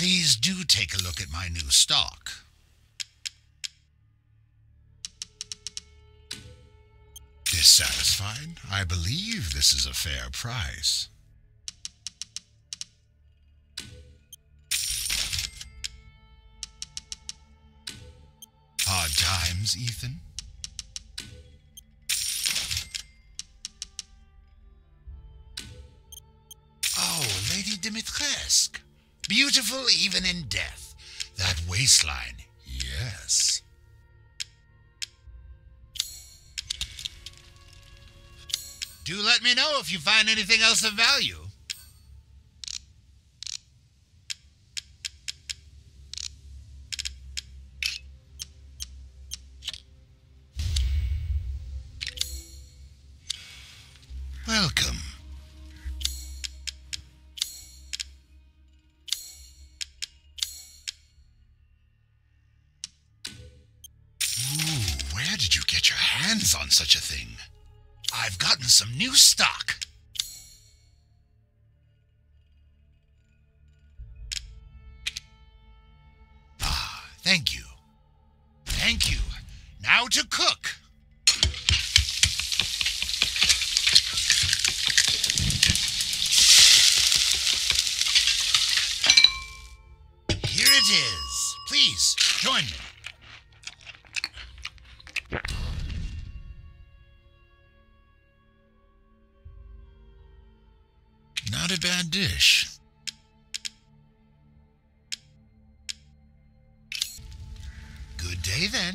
Please do take a look at my new stock. Dissatisfied? I believe this is a fair price. Hard times, Ethan? Oh, Lady Dimitrescu. Beautiful even in death. That waistline, yes. Do let me know if you find anything else of value. Welcome. Ooh, where did you get your hands on such a thing? I've gotten some new stock. Ah, thank you. Thank you. Now to cook. Here it is. Please, join me. Not a bad dish. Good day, then.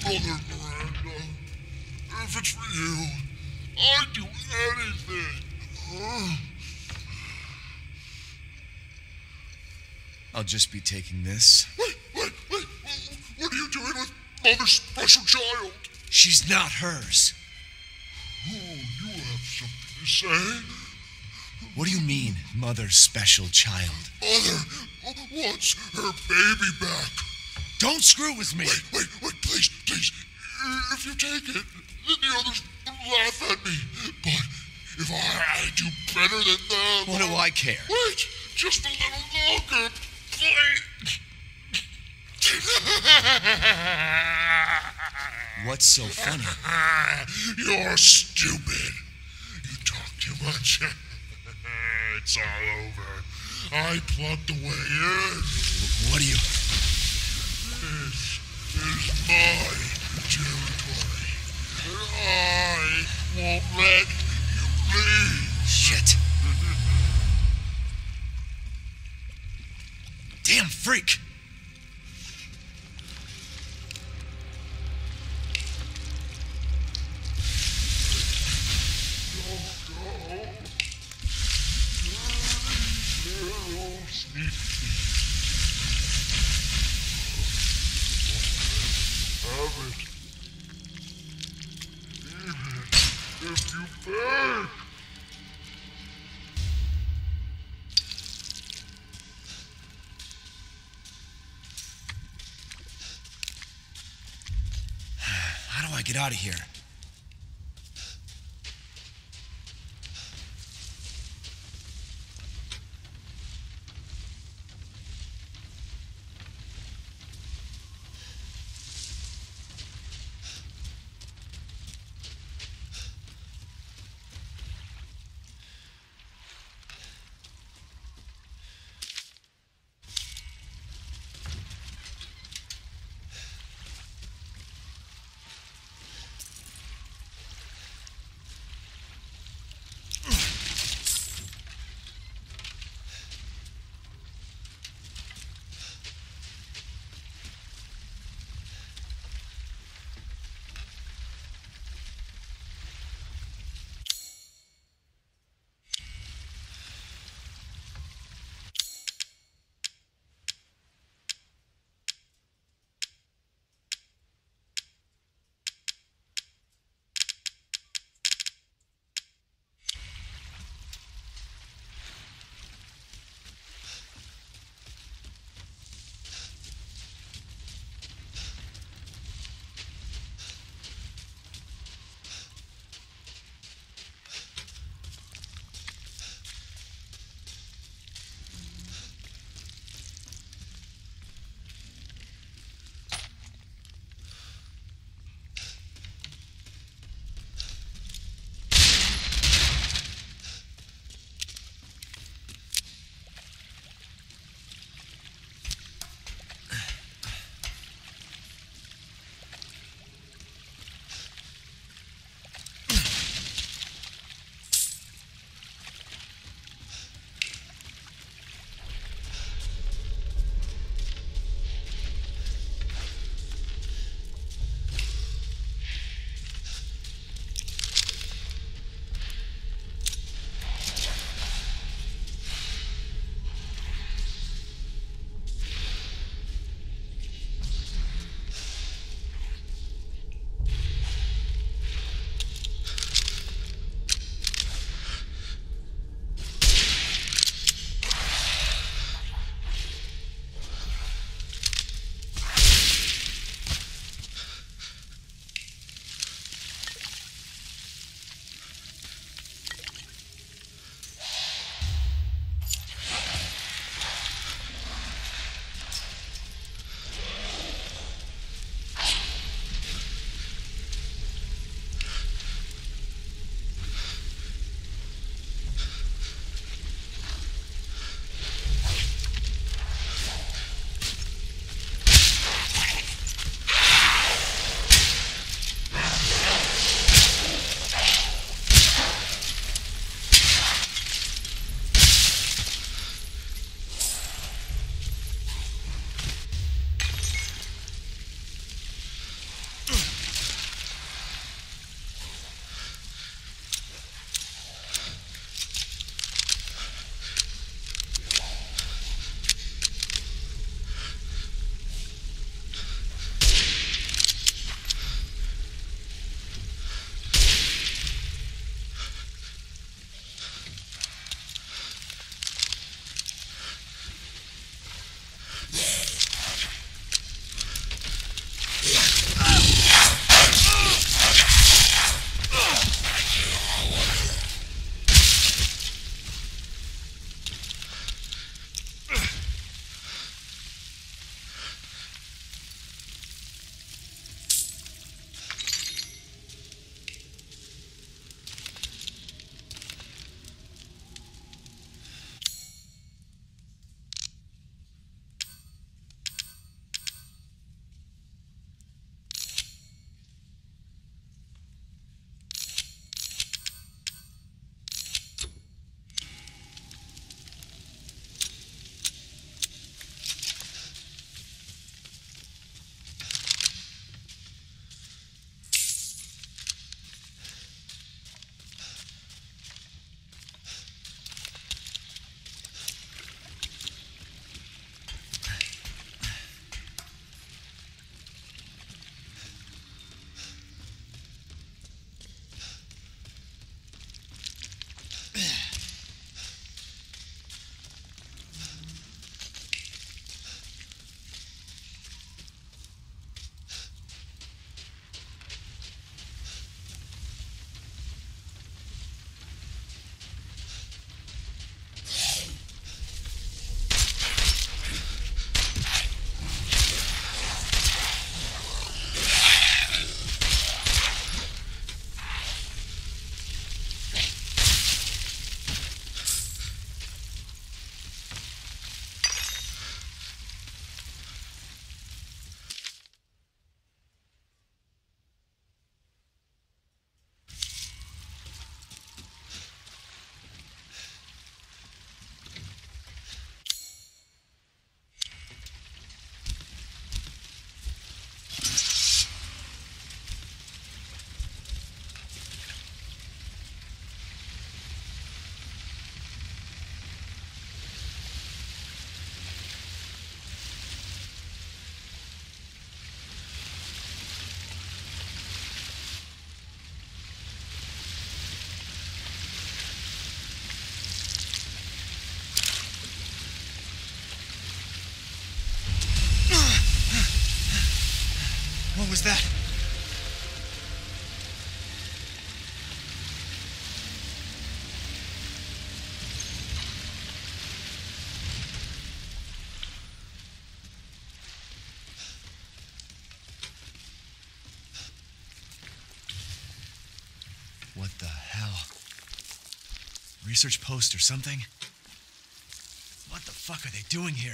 brother, Miranda. If it's for you, I'd do anything. I'll just be taking this. Wait. What are you doing with Mother's special child? She's not hers. Oh, you have something to say? What do you mean, Mother's special child? Mother wants her baby back. Don't screw with me. Wait, please. If you take it, then the others laugh at me. But if I do better than them... What do I care? Wait, just a little longer, please. What's so funny? You're stupid. You talk too much. It's all over. I plugged the way in. What do you... This is my territory. And I won't let you leave. Shit. Damn freak. If you beg. How do I get out of here? hell was that? What the hell? Research post or something? What the fuck are they doing here?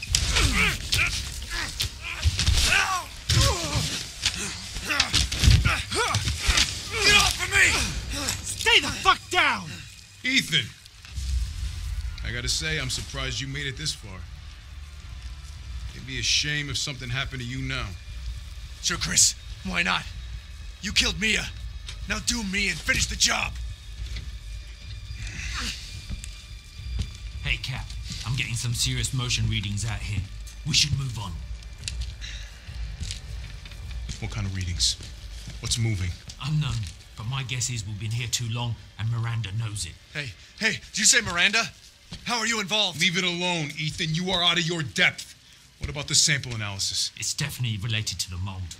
Get off of me! Stay the fuck down! Ethan! I gotta say, I'm surprised you made it this far. It'd be a shame if something happened to you now. Sure, Chris. Why not? You killed Mia. Now do me and finish the job. Hey, Cap. I'm getting some serious motion readings out here. We should move on. What kind of readings? What's moving? Unknown, but my guess is we've been here too long and Miranda knows it. Hey, did you say Miranda? How are you involved? Leave it alone, Ethan. You are out of your depth. What about the sample analysis? It's definitely related to the mold.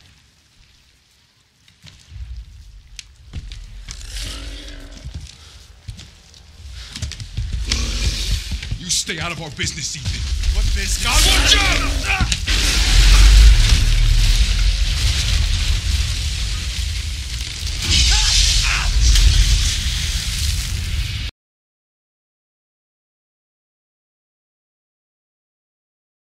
You stay out of our business, Ethan. What business? God, watch out!